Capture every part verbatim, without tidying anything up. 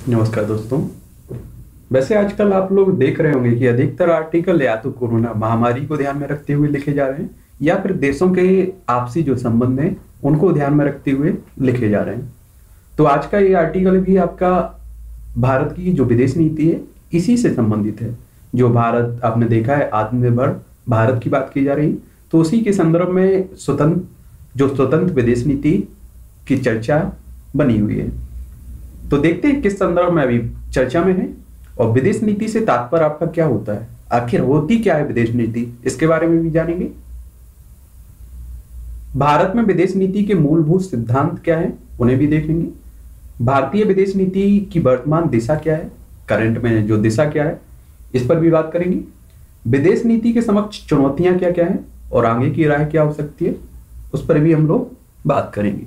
नमस्कार दोस्तों। वैसे आजकल आप लोग देख रहे होंगे कि अधिकतर आर्टिकल या तो कोरोना महामारी को ध्यान में रखते हुए लिखे जा रहे हैं या फिर देशों के आपसी जो संबंध हैं उनको ध्यान में रखते हुए लिखे जा रहे हैं। तो आज का ये आर्टिकल भी आपका भारत की जो विदेश नीति है इसी से संबंधित है। जो भारत आपने देखा है आत्मनिर्भर भारत की बात की जा रही, तो उसी के संदर्भ में स्वतंत्र जो स्वतंत्र विदेश नीति की चर्चा बनी हुई है। तो देखते हैं किस संदर्भ में अभी चर्चा में है और विदेश नीति से तात्पर्य आपका क्या होता है, आखिर होती क्या है विदेश नीति, इसके बारे में भी जानेंगे। भारत में विदेश नीति के मूलभूत सिद्धांत क्या है उन्हें भी देखेंगे। भारतीय विदेश नीति की वर्तमान दिशा क्या है, करंट में जो दिशा क्या है इस पर भी बात करेंगे। विदेश नीति के समक्ष चुनौतियां क्या क्या है और आगे की राह क्या हो सकती है उस पर भी हम लोग बात करेंगे।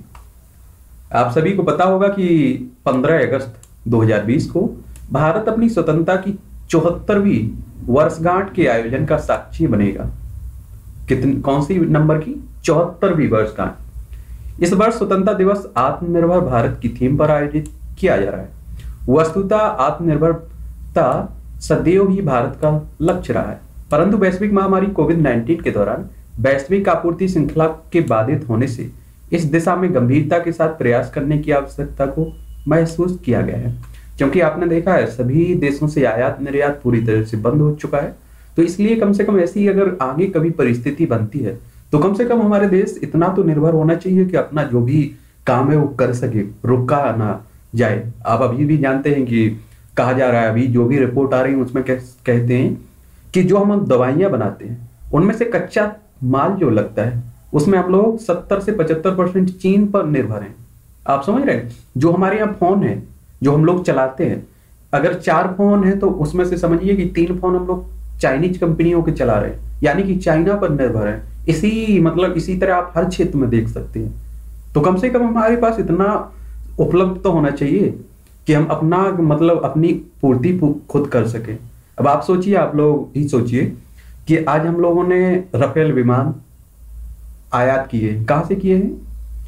आप सभी को पता होगा कि पंद्रह अगस्त दो हज़ार बीस को भारत अपनी स्वतंत्रता की चौहत्तरवीं वर्षगांठ के आयोजन का साक्षी बनेगा। कितनी कौन सी नंबर की? चौहत्तरवीं वर्षगांठ। इस वर्ष स्वतंत्रता दिवस आत्मनिर्भर भारत की थीम पर आयोजित किया जा रहा है। वस्तुतः आत्मनिर्भरता सदैव ही भारत का लक्ष्य रहा है, परंतु वैश्विक महामारी कोविड नाइन्टीन के दौरान वैश्विक आपूर्ति श्रृंखला के बाधित होने से इस दिशा में गंभीरता के साथ प्रयास करने की आवश्यकता को महसूस किया गया है, क्योंकि आपने देखा है सभी देशों से आयात निर्यात पूरी तरह से बंद हो चुका है। तो इसलिए कम से कम ऐसी अगर आगे कभी परिस्थिति बनती है तो कम से कम हमारे देश इतना तो निर्भर होना चाहिए कि अपना जो भी काम है वो कर सके, रुका ना जाए। आप अभी भी जानते हैं कि कहा जा रहा है, अभी जो भी रिपोर्ट आ रही है उसमें कहते हैं कि जो हम दवाइयां बनाते हैं उनमें से कच्चा माल जो लगता है उसमें हम लोग सत्तर से पचहत्तर परसेंट चीन पर निर्भर हैं। आप समझ रहे हैं? जो हमारे यहाँ फोन है जो हम लोग चलाते हैं, अगर चार फोन है तो उसमें से समझिए कि तीन फोन हम लोग चाइनीज कंपनियों के चला रहे हैं, यानी कि चाइना पर निर्भर है। इसी मतलब इसी तरह आप हर क्षेत्र में देख सकते हैं। तो कम से कम हमारे पास इतना उपलब्ध तो होना चाहिए कि हम अपना मतलब अपनी पूर्ति खुद कर सके। अब आप सोचिए, आप लोग ही सोचिए कि आज हम लोगों ने राफेल विमान आयात किए, कहां से किए हैं?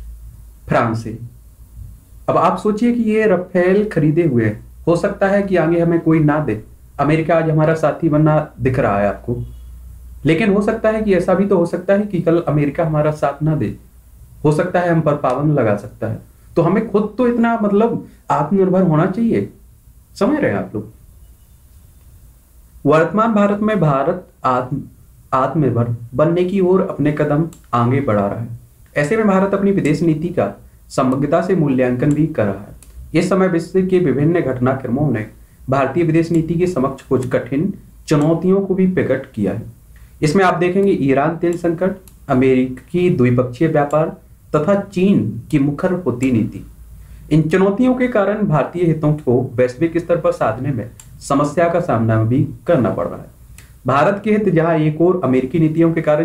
फ्रांस से। अब आप सोचिए कि ये राफेल खरीदे हुए हैं, हो सकता है कि आगे हमें कोई ना दे। अमेरिका आज हमारा साथी बनना दिख रहा है आपको, लेकिन हो सकता है कि ऐसा भी तो हो सकता है कि कल अमेरिका हमारा साथ ना दे, हो सकता है हम पर पाबंद लगा सकता है। तो हमें खुद तो इतना मतलब आत्मनिर्भर होना चाहिए। समझ रहे हैं आप लोग? वर्तमान भारत में भारत आत्म आत्मनिर्भर बनने की ओर अपने कदम आगे बढ़ा रहा है। ऐसे में भारत अपनी विदेश नीति का समग्रता से मूल्यांकन भी कर रहा है। इस समय विश्व के विभिन्न घटनाक्रमों ने भारतीय विदेश नीति के समक्ष कुछ कठिन चुनौतियों को भी प्रकट किया है। इसमें आप देखेंगे ईरान तेल संकट, अमेरिकी द्विपक्षीय व्यापार तथा चीन की मुखर होती नीति। इन चुनौतियों के कारण भारतीय हितों को वैश्विक स्तर पर साधने में समस्या का सामना भी करना पड़ रहा है। भारत के हित जहां एक और अमेरिकी नीतियों के कारण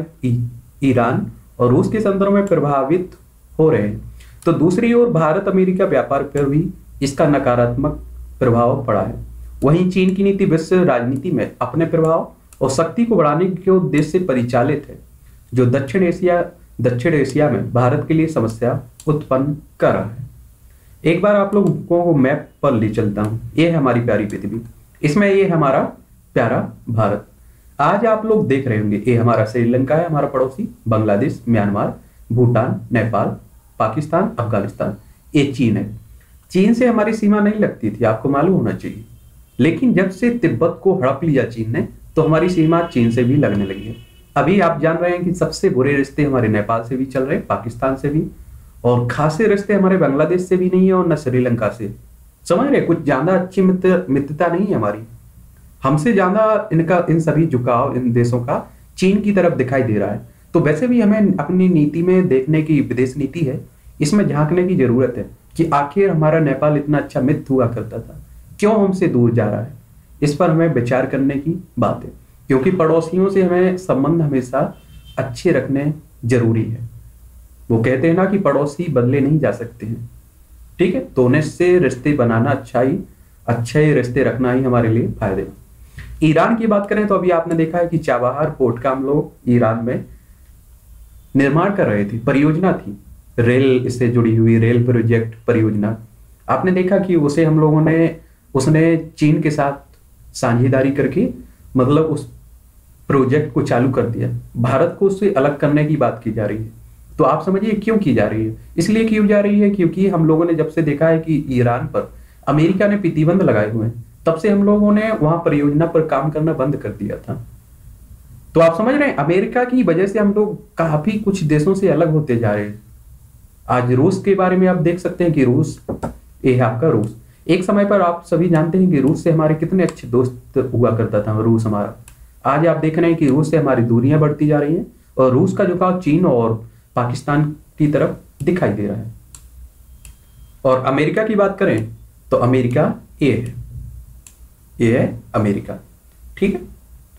ईरान और रूस के संदर्भ में प्रभावित हो रहे हैं, तो दूसरी ओर भारत अमेरिका व्यापार पर भी इसका नकारात्मक प्रभाव पड़ा है। वहीं चीन की नीति विश्व राजनीति में अपने प्रभाव और शक्ति को बढ़ाने के उद्देश्य से परिचालित है, जो दक्षिण एशिया दक्षिण एशिया में भारत के लिए समस्या उत्पन्न कर रहा है। एक बार आप लोगों को मैप पर ले चलता हूं। ये है हमारी प्यारी पृथ्वी, इसमें ये हमारा प्यारा भारत। आज आप लोग देख रहे होंगे ये हमारा श्रीलंका है, हमारा पड़ोसी बांग्लादेश, म्यांमार, भूटान, नेपाल, पाकिस्तान, अफगानिस्तान, ये चीन है। चीन से हमारी सीमा नहीं लगती थी, आपको मालूम होना चाहिए, लेकिन जब से तिब्बत को हड़प लिया चीन ने तो हमारी सीमा चीन से भी लगने लगी है। अभी आप जान रहे हैं कि सबसे बुरे रिश्ते हमारे नेपाल से भी चल रहे हैं, पाकिस्तान से भी, और खासे रिश्ते हमारे बांग्लादेश से भी नहीं है और न श्रीलंका से। समझ रहे? कुछ ज्यादा अच्छी मित्र मित्रता नहीं है हमारी। हमसे ज्यादा इनका इन सभी झुकाव इन देशों का चीन की तरफ दिखाई दे रहा है। तो वैसे भी हमें अपनी नीति में देखने की विदेश नीति है, इसमें झांकने की जरूरत है कि आखिर हमारा नेपाल इतना अच्छा मित्र हुआ करता था, क्यों हमसे दूर जा रहा है। इस पर हमें विचार करने की बात है, क्योंकि पड़ोसियों से हमें संबंध हमेशा अच्छे रखने जरूरी है। वो कहते हैं ना कि पड़ोसी बदले नहीं जा सकते हैं, ठीक है? तो उन्हें से रिश्ते बनाना अच्छा ही अच्छे रिश्ते रखना ही हमारे लिए फायदे। ईरान की बात करें तो अभी आपने देखा है कि चाबहार पोर्ट का हम लोग ईरान में निर्माण कर रहे थे, परियोजना थी, रेल इससे जुड़ी हुई रेल प्रोजेक्ट परियोजना। आपने देखा कि उसे हम लोगों ने उसने चीन के साथ साझेदारी करके मतलब उस प्रोजेक्ट को चालू कर दिया। भारत को उससे अलग करने की बात की जा रही है। तो आप समझिए क्यों की जा रही है। इसलिए क्यों जा रही है क्योंकि हम लोगों ने जब से देखा है कि ईरान पर अमेरिका ने प्रतिबंध लगाए हुए हैं, तब से हम लोगों ने वहां परियोजना पर काम करना बंद कर दिया था। तो आप समझ रहे हैं, अमेरिका की वजह से हम लोग काफी कुछ देशों से अलग होते जा रहे हैं। आज रूस के बारे में आप देख सकते हैं कि रूस, ये है आपका रूस। एक समय पर आप सभी जानते हैं कि रूस से हमारे कितने अच्छे दोस्त हुआ करता था रूस हमारा। आज आप देख रहे हैं कि रूस से हमारी दूरियां बढ़ती जा रही हैं और रूस का झुकाव चीन और पाकिस्तान की तरफ दिखाई दे रहा है। और अमेरिका की बात करें तो अमेरिका ये है, ये है अमेरिका। ठीक है,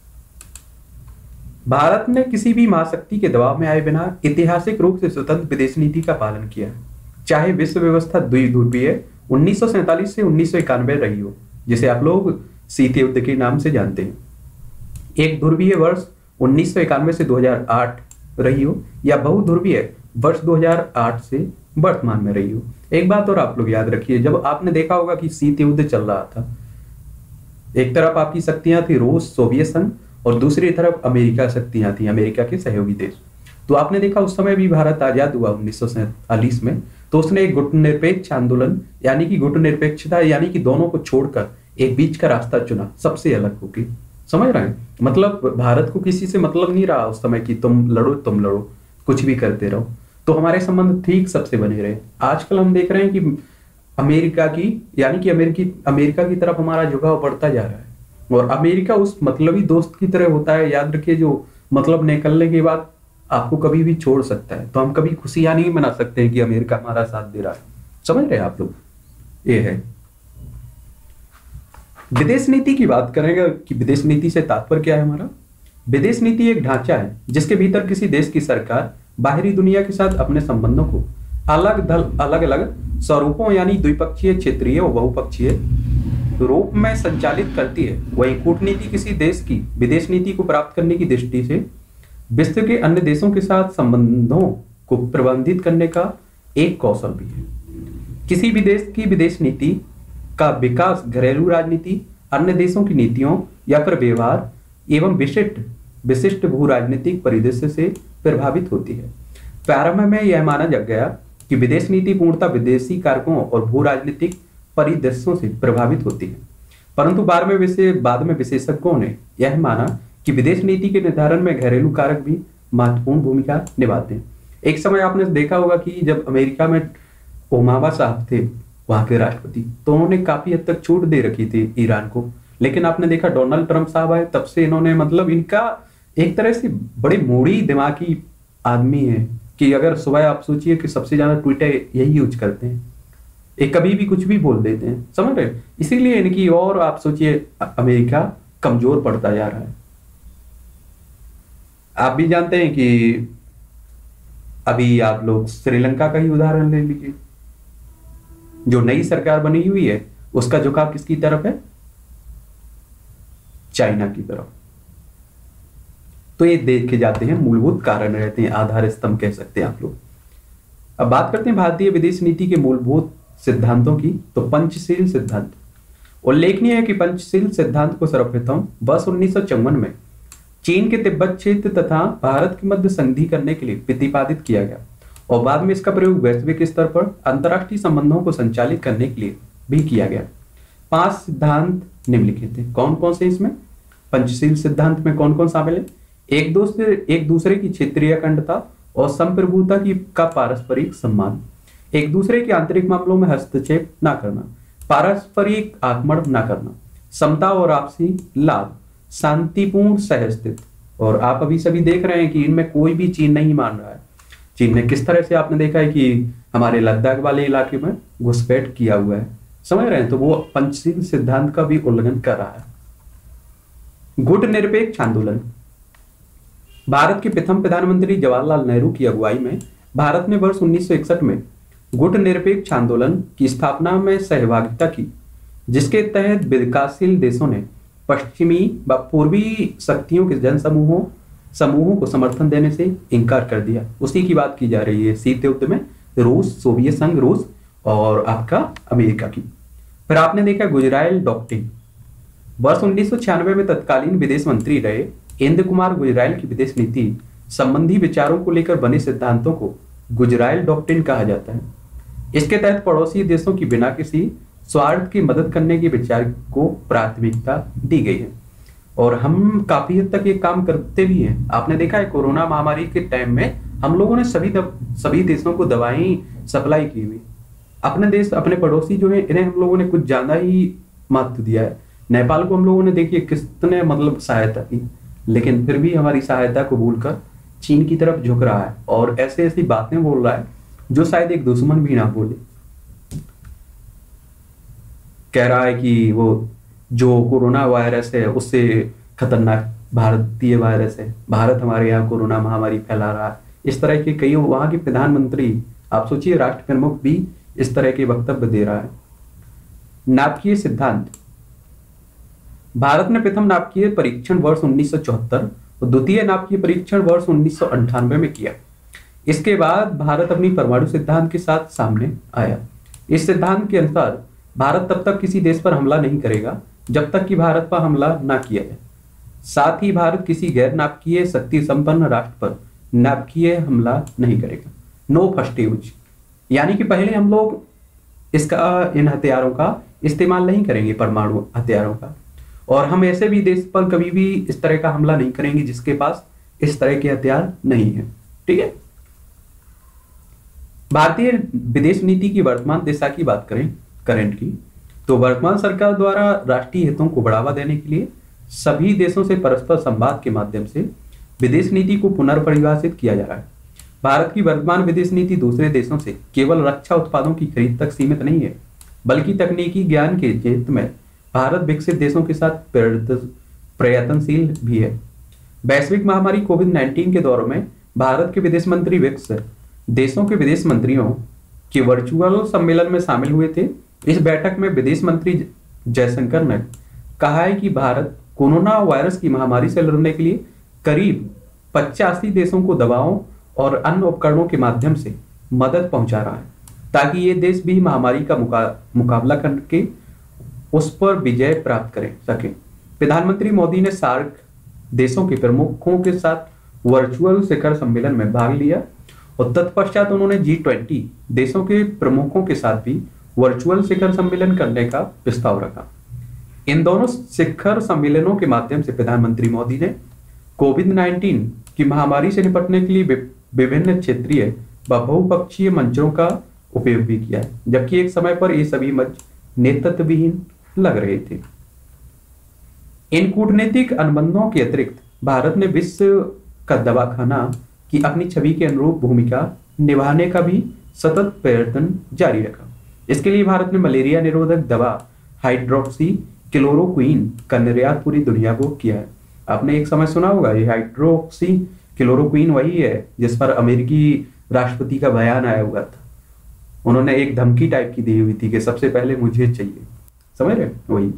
भारत ने किसी भी महाशक्ति के दबाव में आए बिना ऐतिहासिक रूप से स्वतंत्र विदेश नीति का पालन किया है, चाहे विश्व व्यवस्था द्विध्रुवीय उन्नीस सौ सैंतालीस से उन्नीस सौ इक्यानवे रही हो, जिसे आप लोग शीत युद्ध के नाम से जानते हैं, एक ध्रुवीय वर्ष उन्नीस सौ इक्यानवे से दो हज़ार आठ रही हो, या बहुध्रुवीय वर्ष दो हज़ार आठ से वर्तमान में रही हो। एक बात और आप लोग याद रखिए, जब आपने देखा होगा कि शीत युद्ध चल रहा था, एक तरफ आपकी शक्तियां थी रूस सोवियत संघ और दूसरी तरफ अमेरिका शक्तियां थी, अमेरिका के सहयोगी देश। तो आपने देखा उस समय भी भारत आजाद हुआ उन्नीस सौ सैंतालीस में, तो उसने एक गुटनिरपेक्ष आंदोलन यानी कि गुटनिरपेक्षता यानी कि दोनों को छोड़कर एक बीच का रास्ता चुना, सबसे अलग होके। समझ रहे हैं, मतलब भारत को किसी से मतलब नहीं रहा उस समय कि तुम लड़ो तुम लड़ो कुछ भी करते रहो, तो हमारे संबंध ठीक सबसे बने रहे। आजकल हम देख रहे हैं कि अमेरिका की यानी कि अमेरिकी अमेरिका की तरफ हमारा झुकाव बढ़ता जा रहा है, और अमेरिका उस मतलबी दोस्त की तरह होता है, याद रखिए, जो मतलब निकलने के बाद आपको कभी भी छोड़ सकता है। तो हम कभी खुशियां नहीं मना सकते हैं कि अमेरिका हमारा साथ दे रहा है। समझ रहे हैं आप लोग, ये है विदेश नीति की बात करेंगे कि विदेश नीति से तात्पर्य क्या है हमारा। विदेश नीति एक ढांचा है जिसके भीतर किसी देश की सरकार बाहरी दुनिया के साथ अपने संबंधों को अलग दल अलग अलग स्वरूपों यानी द्विपक्षीय, क्षेत्रीय और बहुपक्षीय रूप में संचालित करती है। वही कूटनीति किसी देश की विदेश नीति को प्राप्त करने की दृष्टि से विश्व के अन्य देशों के साथ संबंधों को प्रबंधित करने का एक कौशल भी है। किसी भी देश की विदेश नीति का विकास घरेलू राजनीति, अन्य देशों की नीतियों या फिर व्यवहार एवं विशिष्ट विशिष्ट भू राजनीतिक परिदृश्य से प्रभावित होती है। प्रारंभ में यह माना जा गया कि विदेश नीति पूर्णतः विदेशी कारकों और भू राजनीतिक परिदृश्यों से प्रभावित होती है, परंतु बाद में विशे बाद में विशेषज्ञों ने यह माना कि विदेश नीति के निर्धारण में घरेलू कारक भी महत्वपूर्ण भूमिका निभाते हैं। एक समय आपने देखा होगा कि जब अमेरिका में ओबामा साहब थे वहां के राष्ट्रपति, तो उन्होंने काफी हद तक छूट दे रखी थी ईरान को, लेकिन आपने देखा डोनाल्ड ट्रंप साहब आए तब से इन्होंने मतलब इनका एक तरह से बड़ी मूडी दिमागी आदमी है कि अगर सुबह आप सोचिए कि सबसे ज्यादा ट्विटर यही यूज करते हैं, एक कभी भी कुछ भी बोल देते हैं। समझ रहे, इसीलिए इनकी और आप सोचिए अमेरिका कमजोर पड़ता जा रहा है। आप भी जानते हैं कि अभी आप लोग श्रीलंका का ही उदाहरण ले लीजिए, जो नई सरकार बनी हुई है उसका झुकाव किसकी तरफ है, चाइना की तरफ। तो ये देखे जाते हैं मूलभूत कारण रहते हैं, आधार स्तंभ कह सकते हैं आप लोग। अब बात करते हैं भारतीय विदेश नीति के मूलभूत सिद्धांतों की, तो पंचशील सिद्धांत। उल्लेखनीय है कि पंचशील सिद्धांत को सर्वप्रथम वर्ष उन्नीस सौ चौवन में चीन के तिब्बत क्षेत्र तथा भारत के मध्य संधि करने के लिए प्रतिपादित किया गया, और बाद में इसका प्रयोग वैश्विक स्तर पर अंतर्राष्ट्रीय संबंधों को संचालित करने के लिए भी किया गया। पांच सिद्धांत निम्नलिखित हैं। कौन कौन से इसमें पंचशील सिद्धांत में कौन कौन शामिल है? एक दूसरे एक दूसरे की क्षेत्रीय अखंडता और संप्रभुता की का पारस्परिक सम्मान, एक दूसरे के आंतरिक मामलों में हस्तक्षेप न करना, पारस्परिक आक्रमण न करना, समता और आपसी लाभ, शांतिपूर्ण सहअस्तित्व। और आप अभी सभी देख रहे हैं कि इनमें कोई भी चीन नहीं मान रहा है। चीन ने किस तरह से आपने देखा है कि हमारे लद्दाख वाले इलाके में घुसपैठ किया हुआ है, समझ रहे हैं, तो वो पंचशील सिद्धांत का भी उल्लंघन कर रहा है। गुट निरपेक्ष आंदोलन। भारत के प्रथम प्रधानमंत्री जवाहरलाल नेहरू की अगुवाई में भारत ने वर्ष उन्नीस सौ इकसठ में गुट निरपेक्ष आंदोलन की स्थापना में सहभागिता की, जिसके तहत विकासशील देशों ने पश्चिमी व पूर्वी शक्तियों के जन समूहों समूहों को समर्थन देने से इनकार कर दिया। उसी की बात की जा रही है शीत युद्ध में रूस, सोवियत संघ रूस और आपका अमेरिका की। फिर आपने देखा गुजराल डॉक्टिन। वर्ष उन्नीस सौ छियानवे में तत्कालीन विदेश मंत्री रहे इंद्र कुमार गुजराल की विदेश नीति संबंधी विचारों को लेकर बने सिद्धांतों को गुजराल डॉक्ट्रिन कहा जाता है। इसके तहत पड़ोसी देशों की बिना किसी स्वार्थ की मदद करने के विचार को प्राथमिकता दी गई है और हम काफी हद तक ये काम करते भी हैं। आपने देखा है कोरोना महामारी के टाइम में हम लोगों ने सभी दब, सभी देशों को दवाएं सप्लाई की हुई। अपने देश अपने पड़ोसी जो है इन्हें हम लोगों ने कुछ ज्यादा ही महत्व दिया है। नेपाल को हम लोगों ने देखिए कितने मतलब सहायता की, लेकिन फिर भी हमारी सहायता को भूलकर चीन की तरफ झुक रहा है और ऐसे ऐसी बातें बोल रहा है जो शायद एक दुश्मन भी ना बोले। कह रहा है कि वो जो कोरोना वायरस है उससे खतरनाक भारतीय वायरस है, भारत हमारे यहाँ कोरोना महामारी फैला रहा है। इस तरह के कई वहां के प्रधानमंत्री, आप सोचिए राष्ट्र प्रमुख भी इस तरह के वक्तव्य दे रहा है। नाभिकीय सिद्धांत। भारत ने प्रथम नाभिकीय परीक्षण वर्ष उन्नीस सौ चौहत्तर और द्वितीय नाभिकीय परीक्षण वर्ष उन्नीस सौ अंठानवे में किया। इसके बाद भारत अपनी परमाणु सिद्धांत के साथ सामने आया। इस सिद्धांत के अनुसार भारत तब तक किसी देश पर हमला नहीं करेगा जब तक कि भारत पर हमला ना किया जाए। साथ ही भारत किसी गैर नाभिकीय शक्ति संपन्न राष्ट्र पर नाभिकीय हमला नहीं करेगा। नो फर्स्ट यूज, यानी कि पहले हम लोग इसका इन हथियारों का इस्तेमाल नहीं करेंगे, परमाणु हथियारों का, और हम ऐसे भी देश पर कभी भी इस तरह का हमला नहीं करेंगे जिसके पास इस तरह के हथियार नहीं है। ठीक है। भारतीय विदेश नीति की वर्तमान दिशा की बात करें, करंट की, तो वर्तमान सरकार द्वारा राष्ट्रीय हितों को बढ़ावा देने के लिए सभी देशों से परस्पर संवाद के माध्यम से विदेश नीति को पुनर्परिभाषित किया जा रहा है। भारत की वर्तमान विदेश नीति दूसरे देशों से केवल रक्षा उत्पादों की खरीद तक सीमित नहीं है, बल्कि तकनीकी ज्ञान के क्षेत्र में भारत विकसित देशों के साथ प्रयत्नशील भी है। वैश्विक महामारी कोविड नाइन्टीन के दौर में भारत के विदेश मंत्री ब्रिक्स देशों के विदेश मंत्रियों के वर्चुअल सम्मेलन में शामिल हुए थे। इस बैठक में विदेश मंत्री जयशंकर ने कहा है कि भारत कोरोना वायरस की महामारी से लड़ने के लिए करीब पचासी देशों को दवाओं और अन्य उपकरणों के माध्यम से मदद पहुंचा रहा है, ताकि ये देश भी महामारी का मुका, मुकाबला करके उस पर विजय प्राप्त करें सके। प्रधानमंत्री मोदी ने सार्क देशों के प्रमुखों के साथ वर्चुअल शिखर सम्मेलन में भाग लिया और तत्पश्चात उन्होंने जी ट्वेंटी देशों के प्रमुखों के साथ भी वर्चुअल शिखर सम्मेलन करने का प्रस्ताव रखा। इन दोनों शिखर सम्मेलनों के माध्यम से प्रधानमंत्री मोदी ने कोविड नाइन्टीन की महामारी से निपटने के लिए विभिन्न क्षेत्रीय व बहुपक्षीय मंचों का उपयोग भी किया है, जबकि एक समय पर ये सभी मंच नेतृत्वहीन लग रहे थे। इन कूटनीतिक अनुबंधों के अतिरिक्त भारत ने विश्व का दवाखाना की अपनी छवि के अनुरूप भूमिका निभाने का भी सतत प्रयत्न जारी रखा। इसके लिए भारत ने मलेरिया निरोधक दवा हाइड्रोक्सी क्लोरोक्वीन का निर्यात पूरी दुनिया को किया है। आपने एक समय सुना होगा, ये हाइड्रोक्सी क्लोरोक्वीन वही है जिस पर अमेरिकी राष्ट्रपति का बयान आया हुआ था। उन्होंने एक धमकी टाइप की दी हुई थी कि सबसे पहले मुझे चाहिए, समझ रहे? वही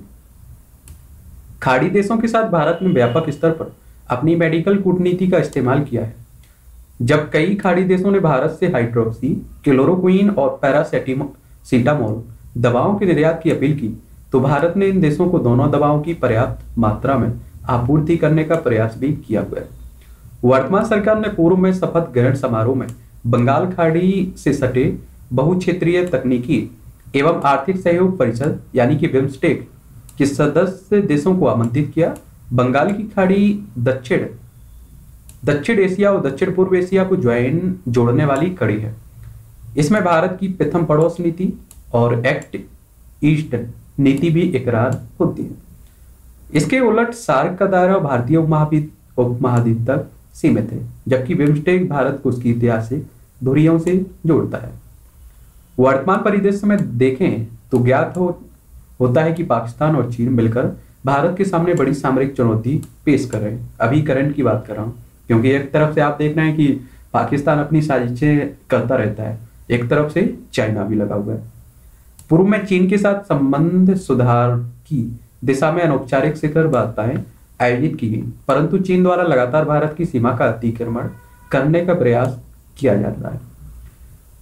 खाड़ी देशों के साथ भारत ने व्यापक स्तर पर अपनी मेडिकल कूटनीति का इस्तेमाल किया है। जब कई खाड़ी देशों ने भारत से हाइड्रोक्सी क्लोरोक्वीन और पैरासीटामोल दवाओं के निर्यात की अपील की, तो भारत ने इन देशों को दोनों दवाओं की पर्याप्त मात्रा में आपूर्ति करने का प्रयास भी किया हुआ है। वर्तमान सरकार ने पूर्व में शपथ ग्रहण समारोह में बंगाल खाड़ी से सटे बहुक्षेत्रीय तकनीकी एवं आर्थिक सहयोग परिषद यानी कि बिम्स्टेक के सदस्य देशों को आमंत्रित किया। बंगाल की खाड़ी दक्षिण दक्षिण एशिया और दक्षिण पूर्व एशिया को ज्वाइन जोड़ने वाली कड़ी है। इसमें भारत की प्रथम पड़ोस नीति और एक्ट ईस्ट नीति भी इकरार होती है। इसके उलट सार्क का दायरा भारतीय उपमहाद्वीप तक सीमित है, जबकि बिम्स्टेक भारत को उसकी ऐतिहासिक धुरियों से जोड़ता है। वर्तमान परिदृश्य में देखें तो ज्ञात हो होता है कि पाकिस्तान और चीन मिलकर भारत के सामने बड़ी सामरिक चुनौती पेश कर रहे हैं। अभी करंट की बात कर रहा हूं, क्योंकि एक तरफ से आप देख रहे हैं कि पाकिस्तान अपनी साजिशें करता रहता है, एक तरफ से चाइना भी लगा हुआ है। पूर्व में चीन के साथ संबंध सुधार की दिशा में अनौपचारिक शिखर वार्ताएं आयोजित की गई, परंतु चीन द्वारा लगातार भारत की सीमा का अतिक्रमण करने का प्रयास किया जा रहा है।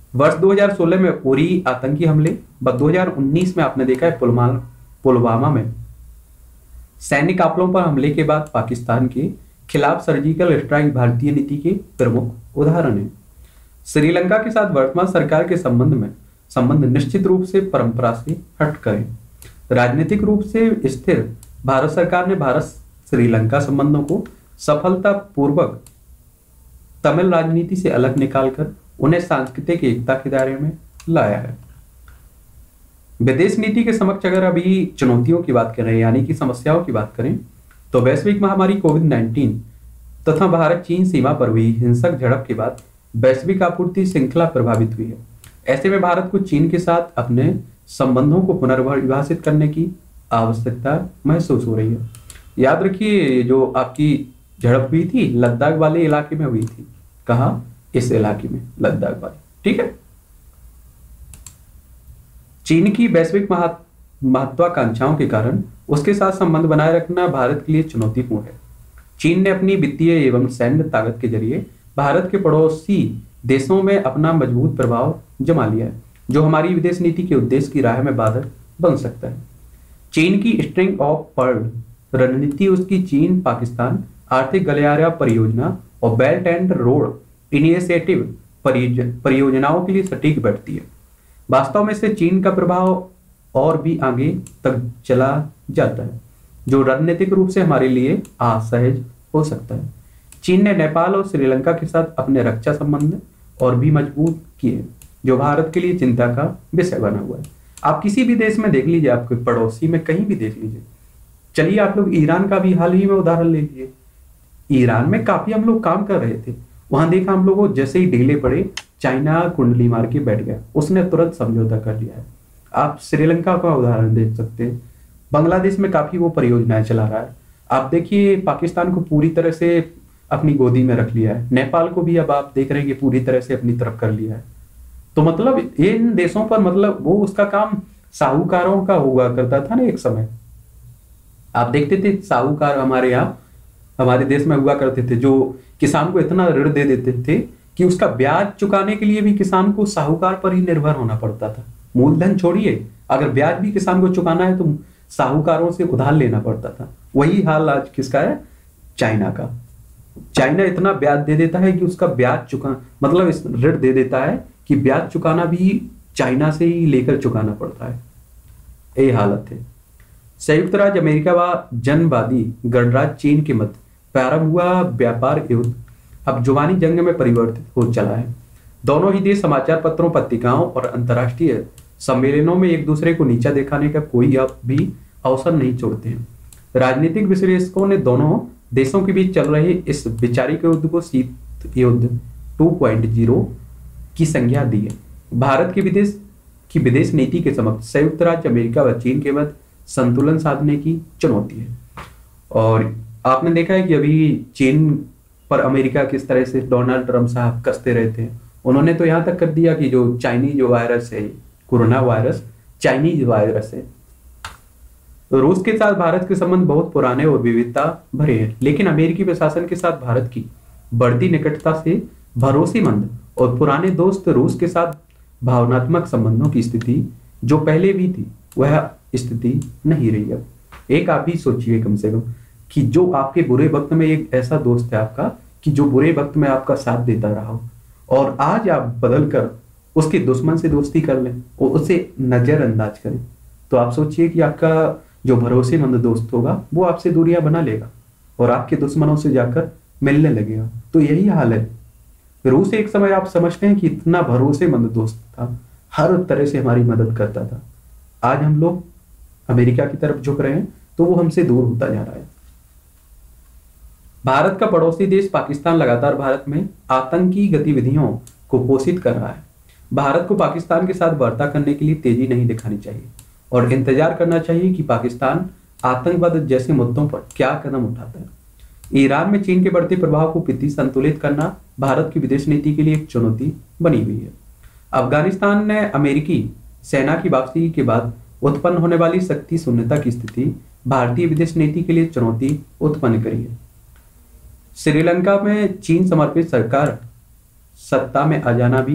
वर्ष दो हज़ार सोलह में उरी आतंकी हमले, व दो हज़ार उन्नीस में आपने देखा है पुलवामा पुलवामा में सैन्य काफिलों पर हमले के बाद पाकिस्तान के खिलाफ सर्जिकल स्ट्राइक भारतीय नीति के प्रमुख उदाहरण है। श्रीलंका के साथ वर्तमान सरकार के संबंध में संबंध निश्चित रूप से परंपरा से हटकर है। राजनीतिक रूप से स्थिर भारत सरकार ने भारत श्रीलंका संबंधों को सफलतापूर्वक तमिल राजनीति से अलग निकालकर उन्हें सांस्कृतिक एकता के दायरे में लाया है। विदेश नीति के समक्ष अगर अभी चुनौतियों की बात करें यानी कि समस्याओं की बात करें तो वैश्विक महामारी कोविड नाइन्टीन तथा भारत चीन सीमा पर हुई हिंसक झड़प के बाद वैश्विक आपूर्ति श्रृंखला प्रभावित हुई है। ऐसे में भारत को चीन के साथ अपने संबंधों को पुनर्परिभाषित करने की आवश्यकता महसूस हो रही है। याद रखिए जो आपकी झड़प हुई थी लद्दाख वाले इलाके में हुई थी। कहां? इस इलाके में, लद्दाख वाले। ठीक है। चीन की वैश्विक महत्वाकांक्षाओं के कारण उसके साथ संबंध बनाए रखना भारत के लिए चुनौतीपूर्ण है। चीन ने अपनी वित्तीय एवं सैन्य ताकत के जरिए भारत के पड़ोसी देशों में अपना मजबूत प्रभाव जमा लिया है, जो हमारी विदेश नीति के उद्देश्य की राह में बाधक बन सकता है। चीन की स्ट्रिंग ऑफ पर्ल रणनीति उसकी चीन पाकिस्तान आर्थिक गलियारा परियोजना और बेल्ट एंड रोड इनिशिएटिव परियोजनाओं के लिए सटीक बैठती है। वास्तव में से चीन का प्रभाव और भी आगे तक चला जाता है, जो रणनीतिक रूप से हमारे लिए असहज हो सकता है। चीन ने नेपाल और श्रीलंका के साथ अपने रक्षा संबंध और भी मजबूत किए, जो भारत के लिए चिंता का विषय बना हुआ है। आप किसी भी देश में देख लीजिए, आपके पड़ोसी में कहीं भी देख लीजिए। चलिए आप लोग ईरान का भी हाल ही में उदाहरण ले लीजिए। ईरान में काफी हम लोग काम कर रहे थे, वहां देखा हम लोगों जैसे ही ढीले पड़े चाइना कुंडली मार के बैठ गया, उसने तुरंत समझौता कर लिया है। आप श्रीलंका का उदाहरण देख सकते हैं, बांग्लादेश में काफी वो परियोजनाएं चला रहा है। आप देखिए पाकिस्तान को पूरी तरह से अपनी गोदी में रख लिया है, नेपाल को भी अब आप देख रहे हैं कि पूरी तरह से अपनी तरफ कर लिया है। तो मतलब इन देशों पर मतलब वो उसका काम साहूकारों का हुआ करता था ना एक समय। आप देखते थे साहूकार हमारे यहाँ हमारे देश में हुआ करते थे, जो किसान को इतना ऋण दे देते थे कि उसका ब्याज चुकाने के लिए भी किसान को साहूकार पर ही निर्भर होना पड़ता था। मूलधन छोड़िए, अगर ब्याज भी किसान को चुकाना है तो साहूकारों से उधार लेना पड़ता था। वही हाल आज किसका है? चाइना का। चाइना इतना ब्याज दे देता है कि उसका ब्याज चुका मतलब इस ऋण दे देता है कि ब्याज चुकाना भी चाइना से ही लेकर चुकाना पड़ता है। यही हालत है। संयुक्त राज्य अमेरिका व जनवादी गणराज्य चीन के मध्य प्रारंभ हुआ व्यापार युद्ध अब जुबानी जंग में परिवर्तित हो चला है। दोनों ही देश समाचार पत्रों, पत्रिकाओं और अंतर्राष्ट्रीय सम्मेलनों में एक दूसरे को नीचा दिखाने का कोई अब भी अवसर नहीं छोड़ते हैं। राजनीतिक विश्लेषकों ने दोनों देशों के बीच चल रहे इस वैचारिक युद्ध को शीत युद्ध टू पॉइंट ज़ीरो की संज्ञा दी है। भारत की विदेश की विदेश नीति के समक्ष संयुक्त राज्य अमेरिका व चीन के मध्य संतुलन साधने की चुनौती है। और आपने देखा है कि अभी चीन पर अमेरिका किस तरह से डोनाल्ड ट्रंप साहब कसते रहते हैं। उन्होंने तो यहां तक कर दिया कि जो चाइनीज वायरस है, कोरोना वायरस चाइनीज वायरस है। रूस के साथ भारत के संबंध बहुत पुराने और विविधता भरे हैं, लेकिन अमेरिकी प्रशासन के साथ भारत की बढ़ती निकटता से भरोसेमंद और पुराने दोस्त रूस के साथ भावनात्मक संबंधों की स्थिति जो पहले भी थी वह स्थिति नहीं रही। अब एक आप ही सोचिए कम से कम कि जो आपके बुरे वक्त में एक ऐसा दोस्त है आपका कि जो बुरे वक्त में आपका साथ देता रहा हो, और आज आप बदल कर उसके दुश्मन से दोस्ती कर लें और उसे नजरअंदाज करें, तो आप सोचिए कि आपका जो भरोसेमंद दोस्त होगा वो आपसे दूरियां बना लेगा और आपके दुश्मनों से जाकर मिलने लगेगा। तो यही हाल है। रूस एक समय आप समझते हैं कि इतना भरोसेमंद दोस्त था, हर तरह से हमारी मदद करता था। आज हम लोग अमेरिका की तरफ झुक रहे हैं तो वो हमसे दूर होता जा रहा है। भारत का पड़ोसी देश पाकिस्तान लगातार भारत में आतंकी गतिविधियों को पोषित कर रहा है। भारत को पाकिस्तान के साथ वार्ता करने के लिए तेजी नहीं दिखानी चाहिए और इंतजार करना चाहिए कि पाकिस्तान आतंकवाद जैसे मुद्दों पर क्या कदम उठाता है। ईरान में चीन के बढ़ते प्रभाव को प्रति संतुलित करना भारत की विदेश नीति के लिए एक चुनौती बनी हुई है। अफगानिस्तान ने अमेरिकी सेना की वापसी के बाद उत्पन्न होने वाली शक्ति शून्यता की स्थिति भारतीय विदेश नीति के लिए चुनौती उत्पन्न करी है। श्रीलंका में चीन समर्पित सरकार सत्ता में आ जाना भी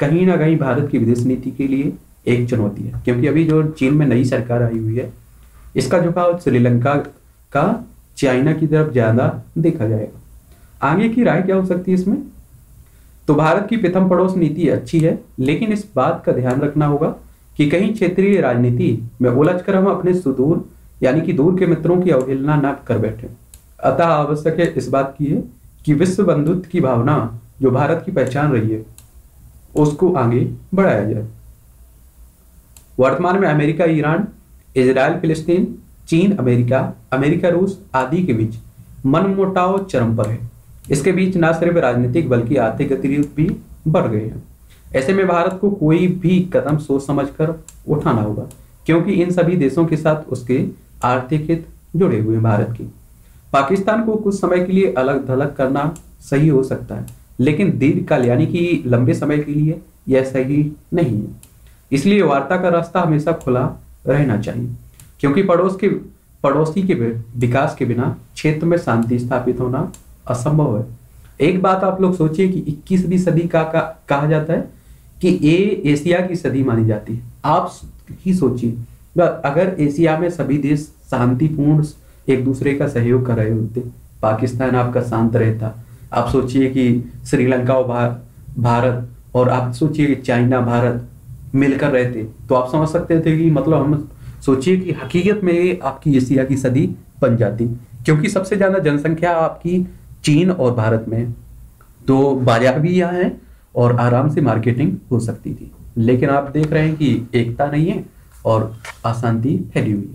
कहीं ना कहीं भारत की विदेश नीति के लिए एक चुनौती है, क्योंकि अभी जो चीन में नई सरकार आई हुई है, इसका झुकाव श्रीलंका का चाइना की तरफ ज्यादा देखा जाएगा। आगे की राय क्या हो सकती है इसमें? तो भारत की प्रथम पड़ोस नीति अच्छी है, लेकिन इस बात का ध्यान रखना होगा कि कहीं क्षेत्रीय राजनीति में उलझकर हम अपने सुदूर यानी कि दूर के मित्रों की अवहेलना न कर बैठे। अतः आवश्यक है इस बात की है कि विश्व बंधुत्व की भावना जो भारत की पहचान रही है उसको आगे बढ़ाया जाए। वर्तमान में अमेरिका, ईरान, इजराइल, फिलिस्तीन, चीन, अमेरिका, अमेरिका, रूस आदि के बीच मनमुटाव चरम पर है। इसके बीच न सिर्फ राजनीतिक बल्कि आर्थिक गतिविधि भी बढ़ गए हैं। ऐसे में भारत को कोई भी कदम सोच समझकर उठाना होगा, क्योंकि इन सभी देशों के साथ उसके आर्थिक हित जुड़े हुए हैं। भारत की पाकिस्तान को कुछ समय के लिए अलग थलग करना सही हो सकता है, लेकिन दीर्घकाल यानी कि लंबे समय के लिए यह सही नहीं है। इसलिए वार्ता का रास्ता हमेशा खुला रहना चाहिए, क्योंकि पड़ोस के पड़ोसी के विकास के बिना क्षेत्र में शांति स्थापित होना असंभव है। एक बात आप लोग सोचिए कि इक्कीसवीं सदी का, का कहा जाता है कि ये एशिया की सदी मानी जाती है। आप ही सोचिए, अगर एशिया में सभी देश शांतिपूर्ण एक दूसरे का सहयोग कर रहे होते, पाकिस्तान आपका शांत रहता, आप सोचिए कि श्रीलंका और भा, भारत और आप सोचिए कि चाइना भारत मिलकर रहते, तो आप समझ सकते थे कि मतलब हम सोचिए कि हकीकत में आपकी एशिया की सदी बन जाती, क्योंकि सबसे ज्यादा जनसंख्या आपकी चीन और भारत में है, तो बाजार भी यहाँ है और आराम से मार्केटिंग हो सकती थी। लेकिन आप देख रहे हैं कि एकता नहीं है और अशांति फैली हुई है।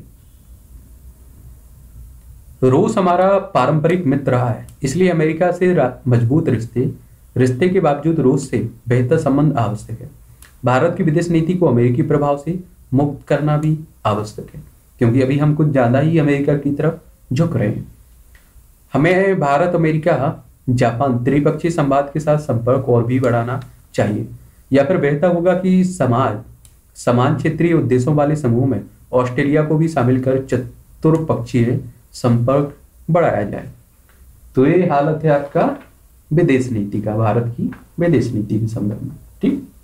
रूस हमारा पारंपरिक मित्र रहा है, इसलिए अमेरिका से मजबूत रिश्ते रिश्ते के बावजूद रूस से बेहतर संबंध आवश्यक है। भारत की विदेश नीति को अमेरिकी प्रभाव से मुक्त करना भी आवश्यक है, क्योंकि अभी हम कुछ ज्यादा ही अमेरिका की तरफ झुक रहे हैं। हमें भारत, अमेरिका, जापान त्रिपक्षीय संवाद के साथ संपर्क और भी बढ़ाना चाहिए, या फिर बेहतर होगा कि समाज समान क्षेत्रीय उद्देश्यों वाले समूह में ऑस्ट्रेलिया को भी शामिल कर चतुर्पक्षीय संपर्क बढ़ाया जाए। तो ये हालत है आपका विदेश नीति का, भारत की विदेश नीति के संदर्भ में। ठीक।